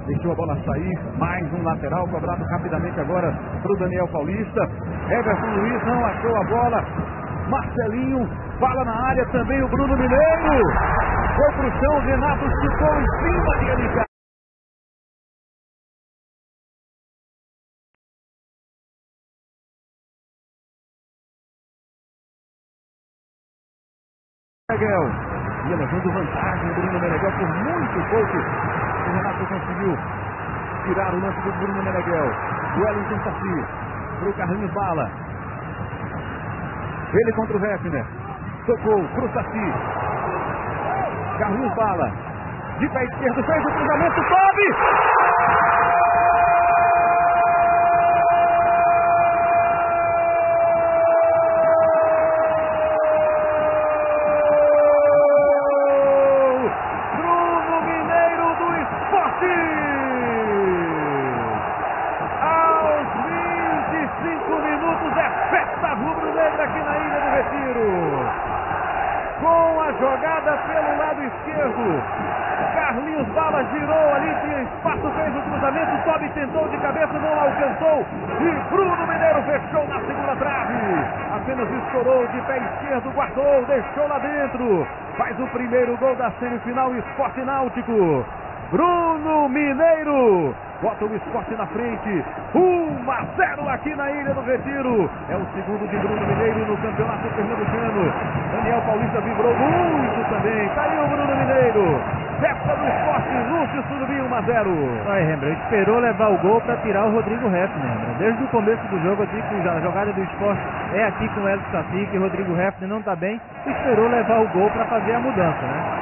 deixou a bola sair, mais um lateral cobrado rapidamente agora para o Daniel Paulista. Everton Luiz não achou a bola, Marcelinho, bala na área também o Bruno Mineiro, foi pro chão, Renato chutou em cima de Elicar. Ia levando vantagem o Bruno Meneghel por muito pouco. O Renato conseguiu tirar o lance do Bruno Meneghel. O Wellington Saci para o Carlinhos Bala. Ele contra o Hefner. Tocou para o Saci. Carlinhos Bala. De pé esquerdo, fez o cruzamento, sobe! Aqui na Ilha do Retiro, com a jogada pelo lado esquerdo, Carlinhos Bala girou ali, tinha espaço, fez o cruzamento, sobe, tentou de cabeça, não alcançou, e Bruno Mineiro fechou na segunda trave, apenas estourou de pé esquerdo, guardou, deixou lá dentro, faz o primeiro gol da semifinal Sport Náutico. Bruno Mineiro bota o Sport na frente, 1-0 aqui na Ilha do Retiro. É o segundo de Bruno Mineiro no campeonato pernambucano. Daniel Paulista vibrou muito também. Caiu o Bruno Mineiro. Festa do Sport, Lúcio Surubim, 1-0. Aí, Rembrandt, esperou levar o gol para tirar o Rodrigo Hefner. Desde o começo do jogo eu disse que a jogada do Sport é aqui com o Hélio Saci, que o Rodrigo Hefner não está bem. Esperou levar o gol para fazer a mudança, né?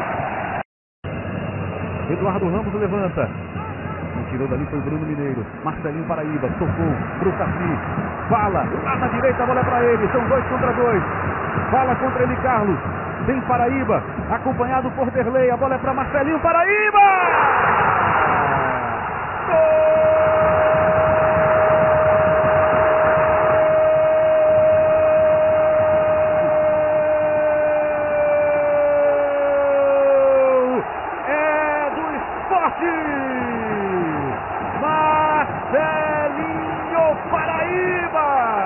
Eduardo Ramos levanta. Quem tirou dali foi o Bruno Mineiro. Marcelinho Paraíba, tocou pro Saci. Fala, lá na direita, a bola é pra ele. São 2 contra 2. Fala contra ele, Carlos. Tem Paraíba, acompanhado por Derlei. A bola é pra Marcelinho Paraíba! Gol! Marcelinho Paraíba!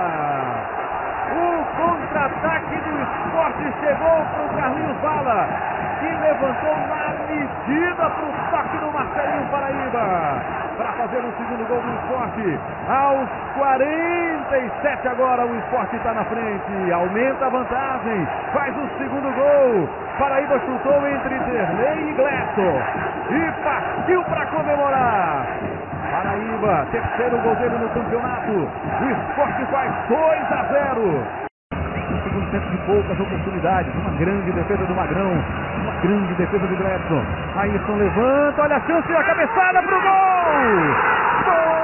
O contra-ataque do Sport chegou para o Carlinhos Bala, que levantou na medida para o toque do Marcelinho Paraíba, para fazer o segundo gol do Sport. Aos 47 agora o Sport está na frente, aumenta a vantagem, faz o segundo gol. Paraíba chutou entre Derlei e Gleto e partiu para comemorar. Paraíba, terceiro gol dele no campeonato. O Sport faz 2-0. Segundo tempo de poucas oportunidades. Uma grande defesa do Magrão. Uma grande defesa do Gleto. Ayrton levanta, olha a chance e a cabeçada pro gol! Gol!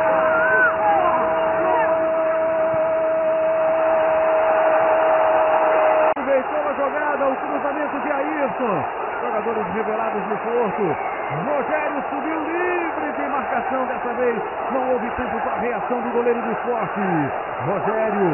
Aproveitou a jogada, o cruzamento de Ayrton. Jogadores revelados no Porto. Rogério subiu livre de marcação dessa vez. Não houve tempo para a reação do goleiro do Sport. Rogério.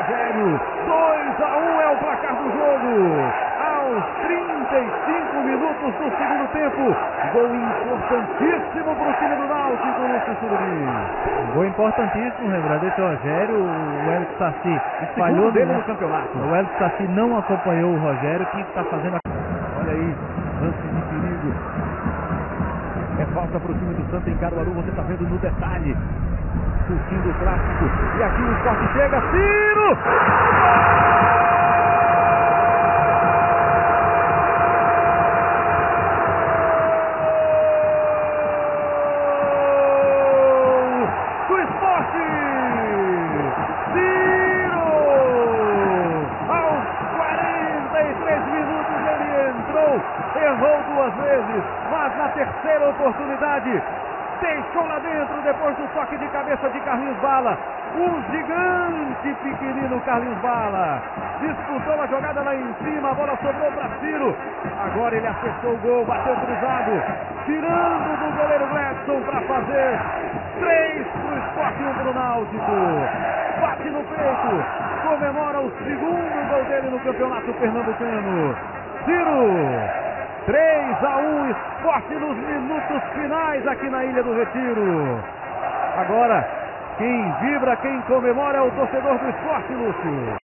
2-1 é o placar do jogo. Aos 35 minutos do segundo tempo. Gol importantíssimo para o time do Náutico, Lúcio Surubim. Gol importantíssimo, Rembrandt. Esse Rogério, o Hélio Saci falhou dele no campeonato. O Hélio Saci não acompanhou o Rogério, que está fazendo Olha aí, lance de perigo. É falta para o time do Santa em Caruaru, você está vendo no detalhe. Curtindo o clássico. E aqui o Sport chega, Ciro! Do Sport! Ciro! Aos 43 minutos ele entrou, errou 2 vezes, mas na terceira oportunidade deixou lá dentro depois do toque de cabeça de Carlinhos Bala. O gigante pequenino Carlinhos Bala disputou a jogada lá em cima, a bola sobrou para Ciro. Agora ele acertou o gol, bateu cruzado, tirando do goleiro Gladson para fazer 3 para o Sport e 1 para o Náutico. Bate no peito, comemora o segundo gol dele no campeonato pernambucano. Ciro 3-1, Sport nos minutos finais aqui na Ilha do Retiro. Agora, quem vibra, quem comemora é o torcedor do Sport, Lúcio.